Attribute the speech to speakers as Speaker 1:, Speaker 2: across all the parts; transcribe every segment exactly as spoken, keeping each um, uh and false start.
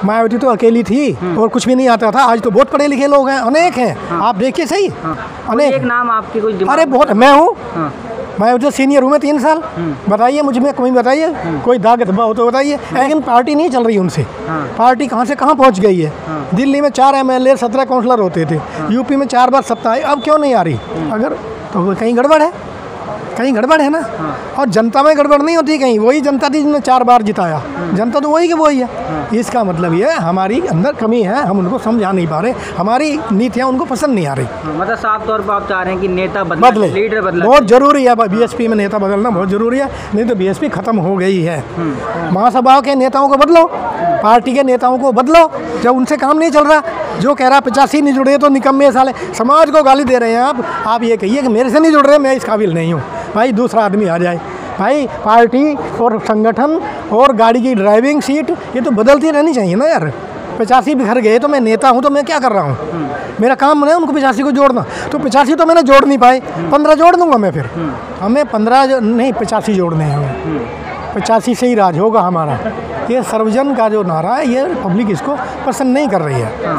Speaker 1: मायावती तो अकेली थी और कुछ भी नहीं आता था। आज तो बहुत पढ़े लिखे लोग हैं, अनेक हैं। हाँ। आप देखिए सही। हाँ।
Speaker 2: अनेक। एक नाम आपकी कोई दिमाग?
Speaker 1: अरे बहुत, मैं हूँ। हाँ। मैं उधर सीनियर हूँ, मैं तीन साल। बताइए मुझ में कोई, बताइए कोई दाग धब्बा हो तो बताइए। लेकिन पार्टी नहीं चल रही उनसे। हाँ। पार्टी कहाँ से कहाँ पहुँच गई है। हाँ। दिल्ली में चार एम एल ए सत्रह काउंसलर होते थे। हाँ। यूपी में चार बार सत्ता आई, अब क्यों नहीं आ रही? अगर तो कहीं गड़बड़ है, कहीं गड़बड़ है ना। हाँ। और जनता में गड़बड़ नहीं होती कहीं, वही जनता थी जिन्होंने चार बार जिताया। हाँ। जनता तो वही के वही है। हाँ। इसका मतलब ये हमारी अंदर कमी है, हम उनको समझा नहीं पा रहे, हमारी नीतियाँ उनको पसंद नहीं आ रही।
Speaker 2: हाँ। मतलब साफ तौर पर आप चाह रहे हैं कि नेता बदले, लीडर बदले।
Speaker 1: बहुत जरूरी है, बीएसपी में नेता बदलना बहुत जरूरी है, नहीं तो बीएसपी खत्म हो गई है। महासभाओं के नेताओं को बदलो, पार्टी के नेताओं को बदलो, जब उनसे काम नहीं चल रहा। जो कह रहा पचासी नहीं जुड़े तो निकम्मे साले, समाज को गाली दे रहे हैं आप। आप ये कहिए कि मेरे से नहीं जुड़ रहे, मैं इस काबिल नहीं हूँ। भाई दूसरा आदमी आ जाए। भाई पार्टी और संगठन और गाड़ी की ड्राइविंग सीट ये तो बदलती रहनी चाहिए ना यार। पचासी बिखर गए तो मैं नेता हूँ तो मैं क्या कर रहा हूँ? मेरा काम है उनको पचासी को जोड़ना, तो पचासी तो मैंने जोड़ नहीं पाए, पंद्रह जोड़ दूंगा मैं फिर। हमें पंद्रह नहीं पचासी जोड़ने हैं, हमें पचासी से ही राज होगा हमारा। ये सर्वजन का जो नारा है ये पब्लिक इसको पसंद नहीं कर रही है।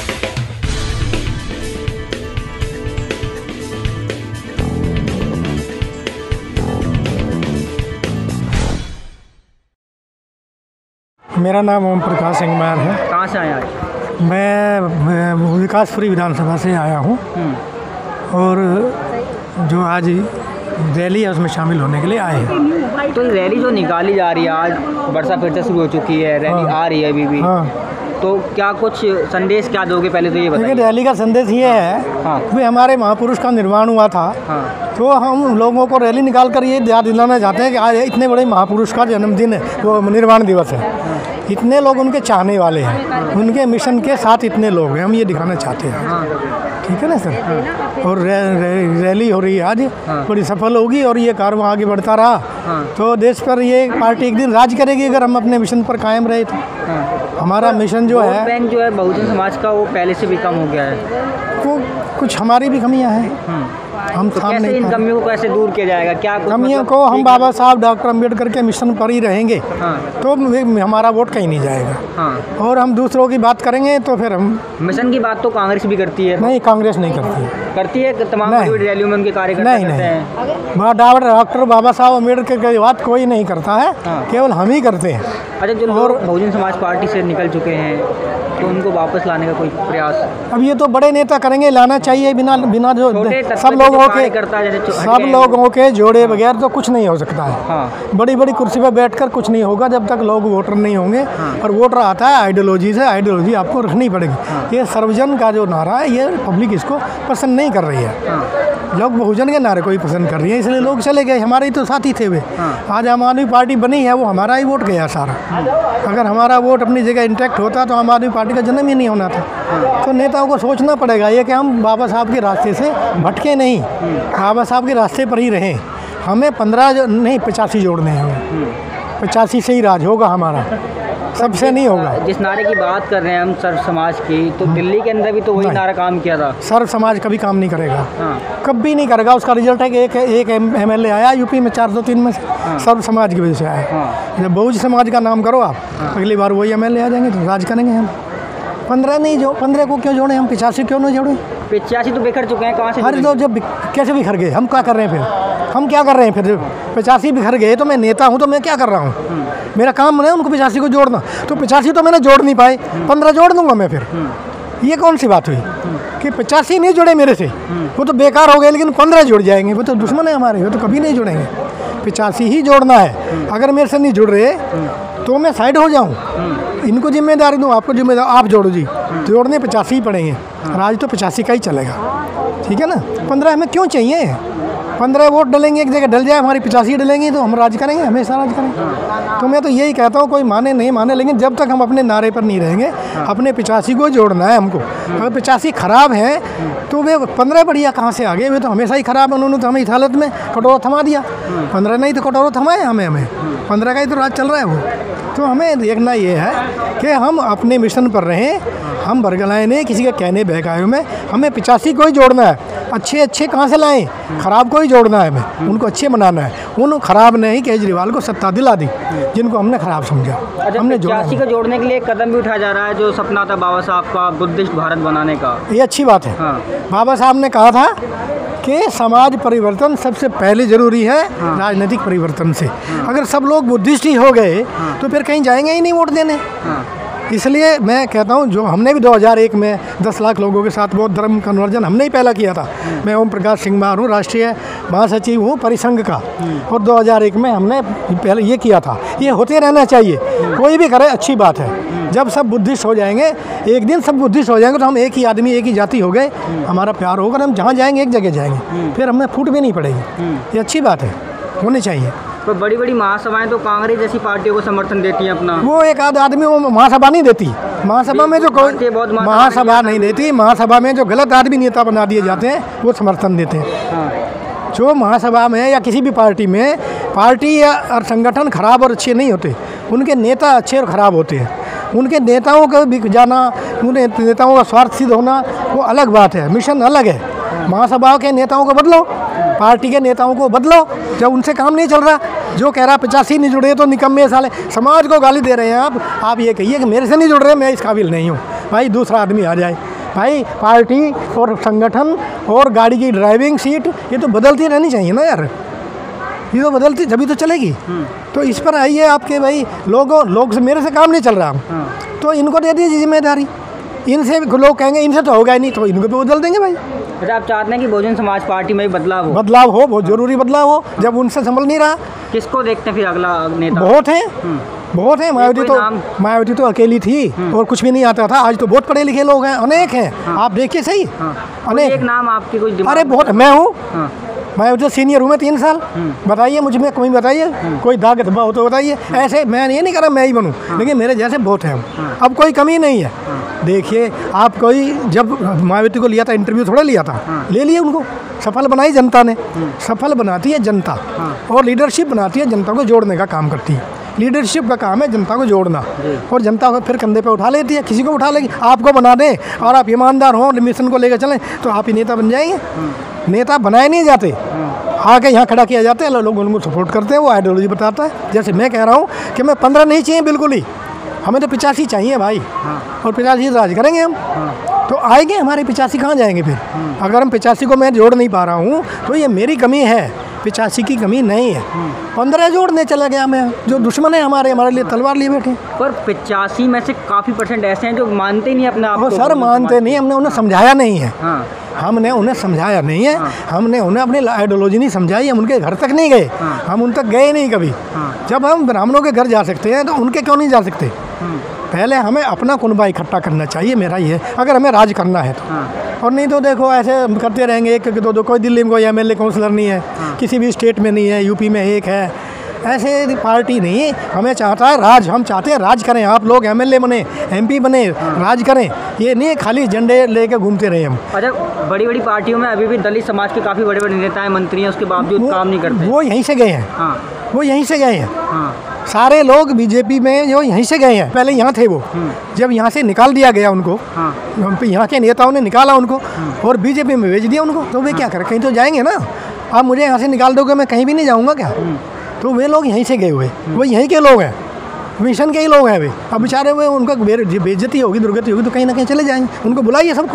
Speaker 1: मेरा नाम ओम प्रकाश सिंह मैर है।
Speaker 2: कहाँ से आए आज?
Speaker 1: मैं विकासपुरी विधानसभा से आया हूँ और जो आज रैली है उसमें शामिल होने के लिए आए हैं।
Speaker 2: तो रैली जो निकाली जा रही है आज, वर्षा फिर से शुरू हो चुकी है, रैली हाँ। आ रही है अभी भी। हाँ। तो क्या कुछ संदेश क्या दोगे, पहले तो ये बताइए।
Speaker 1: रैली का संदेश ये है हाँ। कि हमारे महापुरुष का निर्वाण हुआ था। हाँ। तो हम लोगों को रैली निकाल कर ये याद दिलाना चाहते हैं कि आज इतने बड़े महापुरुष का जन्मदिन है, वो निर्वाण दिवस है। हाँ। इतने लोग उनके चाहने वाले हैं, हाँ। उनके मिशन के साथ इतने लोग हैं, हम ये दिखाना चाहते हैं। हाँ। ठीक है ना सर। हाँ। और रै, रै, रैली हो रही है आज। हाँ। बड़ी सफल होगी और ये कारवां आगे बढ़ता रहा। हाँ। तो देश पर ये पार्टी एक दिन राज करेगी अगर हम अपने मिशन पर कायम रहे तो। हाँ। हमारा मिशन जो है
Speaker 2: बैंक जो है बहुजन समाज का वो पहले से भी कम हो गया है,
Speaker 1: वो कुछ हमारी भी कमियां हैं। हम
Speaker 2: तो कैसे इन कमियों को कैसे दूर किया जाएगा? क्या
Speaker 1: कमियों को हम बाबा साहब डॉक्टर अम्बेडकर के मिशन पर ही रहेंगे। हाँ। तो हमारा वोट कहीं नहीं जाएगा। हाँ। और हम दूसरों की बात करेंगे तो फिर हम
Speaker 2: मिशन की बात तो कांग्रेस भी करती है।
Speaker 1: नहीं, कांग्रेस नहीं करती है।
Speaker 2: करती है तमाम रैलियों में उनके कार्यकर्ता
Speaker 1: नहीं करते हैं। डॉक्टर बाबा साहब अम्बेडकर की बात कोई नहीं करता है। हाँ। केवल हम ही करते हैं।
Speaker 2: अच्छा, जो लोग बहुजन समाज पार्टी से निकल चुके हैं तो उनको वापस लाने का कोई प्रयास?
Speaker 1: अब ये तो बड़े नेता करेंगे, लाना चाहिए। बिना बिना जो सब लोगों के सब लोगों के जोड़े बगैर तो कुछ नहीं हो सकता है। हाँ। बड़ी बड़ी कुर्सी पर बैठकर कुछ नहीं होगा जब तक लोग वोटर नहीं होंगे। हाँ। और वोटर आता है आइडियोलॉजी से, आइडियोलॉजी आपको रखनी पड़ेगी। हाँ। ये सर्वजन का जो नारा है ये पब्लिक इसको पसंद नहीं कर रही है। हाँ। लोग बहुजन के नारे को ही पसंद कर रही है, इसलिए लोग चले गए। हमारे ही तो साथी थे वे। हाँ। आज आम आदमी पार्टी बनी है, वो हमारा ही वोट गया सारा। हाँ। अगर हमारा वोट अपनी जगह इंटैक्ट होता तो आम आदमी पार्टी का जन्म ही नहीं होना था। हाँ। तो नेताओं को सोचना पड़ेगा ये कि हम बाबा साहब के रास्ते से भटके नहीं, बाबा साहब के रास्ते पर ही रहें। हमें पंद्रह नहीं पचासी जोड़ने हैं, हमें पचासी से ही राज होगा हमारा, सबसे नहीं होगा।
Speaker 2: जिस नारे की बात कर रहे हैं हम सर्व समाज की, तो दिल्ली के अंदर भी तो वही नारा काम किया था।
Speaker 1: सर्व समाज कभी काम नहीं करेगा। हाँ। कभी नहीं करेगा। उसका रिजल्ट है कि एक एक एम एल ए आया यूपी में चार सौ तीन में से। हाँ। सर्व समाज की वजह से आया। हाँ। जब बहुजन समाज का नाम करो आप, हाँ। अगली बार वही एम एल ए आ जाएंगे तो राज करेंगे हम। पंद्रह नहीं जो पंद्रह को क्यों जोड़े हम, पिचासी क्यों नहीं जोड़े?
Speaker 2: पिचासी तो बिखर चुके हैं, कहाँ से?
Speaker 1: अरे तो जब कैसे बिखर गए, हम क्या कर रहे हैं फिर? हम क्या कर रहे हैं फिर? पचासी बिखर गए तो मैं नेता हूँ तो मैं क्या कर रहा हूँ? मेरा काम है उनको पचासी को जोड़ना, तो पचासी तो मैंने जोड़ नहीं पाए, पंद्रह जोड़ दूंगा मैं फिर। ये कौन सी बात हुई कि पचासी नहीं जुड़े मेरे से, वो तो बेकार हो गए, लेकिन पंद्रह जुड़ जाएंगे, वो तो दुश्मन है हमारे, वो तो कभी नहीं जुड़ेंगे। पचासी ही जोड़ना है। अगर मेरे से नहीं जुड़ रहे तो मैं साइड हो जाऊँ, इनको जिम्मेदारी दूँ, आपको जिम्मेदार आप जोड़ो जी, जोड़ने पचासी ही पड़ेंगे। राज तो पचासी का ही चलेगा, ठीक है ना। पंद्रह हमें क्यों चाहिए? पंद्रह वोट डलेंगे एक जगह डल जाए, हमारी पचासी डलेंगी तो हम राज करेंगे, हमेशा राज करेंगे। तो मैं तो यही कहता हूँ, कोई माने नहीं माने, लेकिन जब तक हम अपने नारे पर नहीं रहेंगे, अपने पचासी को जोड़ना है हमको। अगर पचासी खराब है तो वे पंद्रह बढ़िया कहाँ से आ गए? वे तो हमेशा ही खराब है, उन्होंने तो हमें इस हालत में कटोरा थमा दिया। पंद्रह नहीं तो कटोरा थमाए हमें हमें पंद्रह का ही तो राज चल रहा है वो। तो हमें देखना ये है कि हम अपने मिशन पर रहें, हम बरगलाए नहीं किसी के कहने बहकाए में, हमें पिचासी को ही जोड़ना है। अच्छे अच्छे कहाँ से लाएं? ख़राब को ही जोड़ना है हमें, उनको अच्छे बनाना है। उन ख़राब ने ही केजरीवाल को सत्ता दिला दी, जिनको हमने ख़राब समझा।
Speaker 2: अच्छा,
Speaker 1: हमने
Speaker 2: पिचासी को जोड़ने के लिए कदम भी उठाया जा रहा है, जो सपना था बाबा साहब का बुद्धिस्ट भारत बनाने का।
Speaker 1: ये अच्छी बात है।
Speaker 2: हाँ।
Speaker 1: बाबा साहब ने कहा था कि समाज परिवर्तन सबसे पहले ज़रूरी है, हाँ। राजनीतिक परिवर्तन से। हाँ। अगर सब लोग बुद्धिस्ट ही हो गए, हाँ। तो फिर कहीं जाएंगे ही नहीं वोट देने। हाँ। इसलिए मैं कहता हूँ, जो हमने भी दो हज़ार एक में दस लाख लोगों के साथ बौद्ध धर्म कन्वर्जन हमने ही पहला किया था। मैं ओम प्रकाश सिंह मार हूँ, राष्ट्रीय महासचिव हूँ परिसंघ का, और दो हज़ार एक में हमने पहले ये किया था। ये होते रहना चाहिए, कोई भी करे अच्छी बात है। जब सब बुद्धिस्ट हो जाएंगे, एक दिन सब बुद्धिस्ट हो जाएंगे, तो हम एक ही आदमी एक ही जाति हो गए, हमारा प्यार होगा, हम जहाँ जाएंगे एक जगह जाएंगे, फिर हमें फूट भी नहीं पड़ेगी। ये अच्छी बात है, होनी चाहिए।
Speaker 2: तो बड़ी बड़ी महासभाएं तो कांग्रेस जैसी पार्टियों को समर्थन देती हैं अपना।
Speaker 1: वो एक आध आदमी वो महासभा नहीं देती, महासभा में जो कोई महासभा नहीं देती, महासभा में जो गलत आदमी नेता बना दिए जाते हैं वो समर्थन देते हैं। हाँ। जो महासभा में या किसी भी पार्टी में, पार्टी या और संगठन खराब और अच्छे नहीं होते, उनके नेता अच्छे और ख़राब होते हैं। उनके नेताओं का बिक जाना, उन नेताओं का स्वार्थ सिद्ध होना वो अलग बात है, मिशन अलग है। महासभा के नेताओं को बदलो, पार्टी के नेताओं को बदलो, जब उनसे काम नहीं चल रहा। जो कह रहा पिचासी नहीं जुड़े तो निकम्मे साले, समाज को गाली दे रहे हैं आप। आप ये कहिए कि मेरे से नहीं जुड़ रहे, मैं इस काबिल नहीं हूँ। भाई दूसरा आदमी आ जाए। भाई पार्टी और संगठन और गाड़ी की ड्राइविंग सीट ये तो बदलती रहनी चाहिए ना यार, ये तो बदलती जभी तो चलेगी। तो इस पर आइए आपके भाई लोगों लोग से, मेरे से काम नहीं चल रहा, तो इनको दे दीजिए जिम्मेदारी। इनसे लोग कहेंगे इनसे तो होगा ही नहीं, तो इनको भी बदल देंगे भाई।
Speaker 2: अच्छा, आप चाहते हैं कि बहुजन समाज पार्टी में बदलाव हो? बदलाव
Speaker 1: हो, बहुत जरूरी बदलाव हो। जब उनसे संभल नहीं रहा,
Speaker 2: किसको देखते हैं फिर अगला नेता?
Speaker 1: बहुत है, बहुत है। मायावती तो मायावती तो अकेली थी और कुछ भी नहीं आता था। आज तो बहुत पढ़े लिखे लोग हैं, अनेक हैं। आप देखिए सही,
Speaker 2: अनेक। एक नाम आपकी कोई?
Speaker 1: अरे बहुत, मैं हूँ, मैं तो सीनियर हूँ, मैं तीन साल। बताइए मुझ में कोई, बताइए कोई दाग धब्बा हो तो बताइए। ऐसे मैं ये नहीं कर रहा मैं ही बनूँ, लेकिन मेरे जैसे बहुत हैं। अब कोई कमी नहीं है। देखिए आप, कोई जब मायावती को लिया था इंटरव्यू, थोड़ा लिया था, ले लिए उनको। सफल बनाई जनता ने, सफल बनाती है जनता, और लीडरशिप बनाती है जनता को जोड़ने का काम करती है। लीडरशिप का काम है जनता को जोड़ना, और जनता को फिर कंधे पे उठा लेती है। किसी को उठा लेगी, आपको बना दें और आप ईमानदार हों, मिशन को लेकर चलें, तो आप ही नेता बन जाएंगे। नेता बनाए नहीं जाते, आके यहाँ खड़ा किया जाता है, लोग उनको सपोर्ट करते हैं, वो आइडियोलॉजी बताता है। जैसे मैं कह रहा हूँ कि मैं पंद्रह नहीं चाहिए बिल्कुल ही, हमें तो पिचासी चाहिए भाई। और पिचासी राज करेंगे हम, तो आएंगे हमारे पिचासी कहाँ जाएंगे फिर? अगर हम पिचासी को मैं जोड़ नहीं पा रहा हूँ तो ये मेरी कमी है, पिचासी की कमी नहीं है। पंद्रह जोड़ने चला गया मैं, जो दुश्मन है हमारे हमारे लिए तलवार लिए बैठे।
Speaker 2: पर पिचासी में से काफ़ी परसेंट ऐसे हैं जो मानते नहीं अपने आप को।
Speaker 1: सर मानते नहीं, हमने उन्हें समझाया नहीं है। हाँ। हमने उन्हें समझाया नहीं है। हाँ। हमने उन्हें अपनी आइडियोलॉजी नहीं समझाई, हम उनके घर तक नहीं गए। हाँ। हम उन तक गए नहीं कभी। हाँ। जब हम ब्राह्मणों के घर जा सकते हैं तो उनके क्यों नहीं जा सकते? पहले हमें अपना कुनबा इकट्ठा करना चाहिए, मेरा ये, अगर हमें राज करना है तो। हाँ। और नहीं तो देखो ऐसे करते रहेंगे, एक दो दो कोई दिल्ली में कोई एमएलए काउंसलर नहीं है। हाँ। किसी भी स्टेट में नहीं है, यूपी में एक है। ऐसे पार्टी नहीं, हमें चाहता है राज, हम चाहते हैं राज करें। आप लोग एमएलए बने, एमपी बने, राज करें, ये नहीं खाली झंडे लेके घूमते रहे हम।
Speaker 2: अच्छा, बड़ी बड़ी पार्टियों में अभी भी दलित समाज के काफ़ी बड़े बड़े नेता हैं, मंत्री हैं, उसके बावजूद काम नहीं करते।
Speaker 1: वो यहीं से गए हैं। हाँ। वो यहीं से गए हैं।
Speaker 2: हाँ।
Speaker 1: सारे लोग बीजेपी में जो यहीं से गए हैं, पहले यहाँ थे वो, जब यहाँ से निकाल दिया गया उनको, हाँ। यहाँ के नेताओं ने निकाला उनको और बीजेपी में भेज दिया उनको, तो वे क्या करें? कहीं तो जाएंगे ना। आप मुझे यहाँ से निकाल दोगे, मैं कहीं भी नहीं जाऊँगा क्या? तो वे लोग यहीं से गए हुए, वो यहीं के लोग हैं, मिशन के ही लोग हैं वे। अब बेचारे हुए, उनका बेइज्जती होगी, दुर्गति होगी, तो कहीं ना कहीं चले जाएंगे। उनको बुलाइए सबको।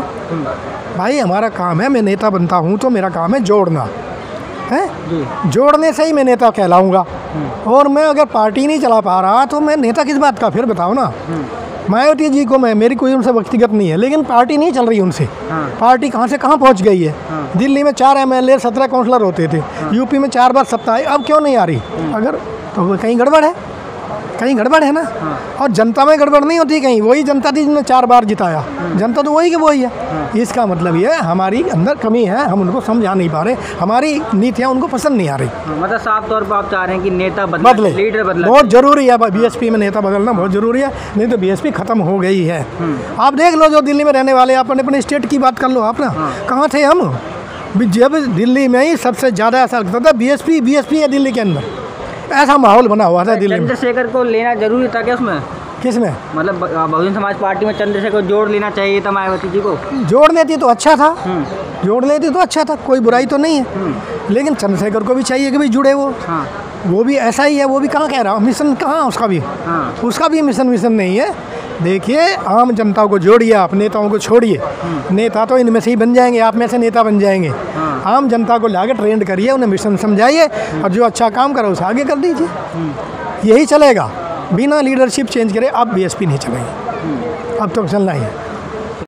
Speaker 1: भाई हमारा काम है, मैं नेता बनता हूँ तो मेरा काम है जोड़ना है, जोड़ने से ही मैं नेता कहलाऊँगा। और मैं अगर पार्टी नहीं चला पा रहा तो मैं नेता किस बात का? फिर बताओ ना। मायावती जी को मैं, मेरी कोई उनसे व्यक्तिगत नहीं है, लेकिन पार्टी नहीं चल रही उनसे। हाँ। पार्टी कहाँ से कहाँ पहुँच गई है। हाँ। दिल्ली में चार एमएलए सत्रह काउंसलर होते थे। हाँ। यूपी में चार बार सत्ता आई, अब क्यों नहीं आ रही? अगर तो कहीं गड़बड़ है, कहीं गड़बड़ है ना। हाँ। और जनता में गड़बड़ नहीं होती कहीं, वही जनता थी जिसने चार बार जिताया। जनता तो वही के वही है। हाँ। इसका मतलब ये है हमारी अंदर कमी है, हम उनको समझा नहीं पा रहे, हमारी नीतियाँ उनको पसंद नहीं आ रही।
Speaker 2: हाँ, मतलब साफ तौर पर आप चाह रहे हैं कि नेता बदले, लीडर बदले।
Speaker 1: बहुत जरूरी है, बीएसपी में नेता बदलना बहुत जरूरी है, नहीं तो बीएसपी खत्म हो गई है। आप देख लो जो दिल्ली में रहने वाले, अपने अपने स्टेट की बात कर लो आप ना। हाँ। कहाँ थे हम जब दिल्ली में ही सबसे ज़्यादा ऐसा लगता था बीएसपी बीएसपी है दिल्ली के अंदर, ऐसा माहौल बना हुआ था दिल्ली में।
Speaker 2: चंद्रशेखर को लेना जरूरी था क्या उसमें?
Speaker 1: किसमें?
Speaker 2: मतलब ब- बहुजन समाज पार्टी में चंद्रशेखर को जोड़ लेना चाहिए था मायावती जी को।
Speaker 1: जोड़ लेती तो अच्छा था,
Speaker 2: हम्म,
Speaker 1: जोड़ लेती तो अच्छा था, कोई बुराई तो नहीं है। लेकिन चंद्रशेखर को भी चाहिए कि भाई जुड़े वो
Speaker 2: हाँ
Speaker 1: वो भी ऐसा ही है। वो भी कहाँ कह रहा मिशन कहाँ उसका भी
Speaker 2: हाँ
Speaker 1: उसका भी मिशन मिशन नहीं है। देखिए, आम जनता को जोड़िए, आप नेताओं को छोड़िए। नेता तो इनमें से ही बन जाएंगे, आप में से नेता बन जाएंगे।
Speaker 2: हाँ।
Speaker 1: आम जनता को लाके ट्रेंड करिए, उन्हें मिशन समझाइए और जो अच्छा काम करो उसे आगे कर दीजिए। यही चलेगा। बिना लीडरशिप चेंज करे अब बीएसपी नहीं चलेगी, अब तो चलना ही है।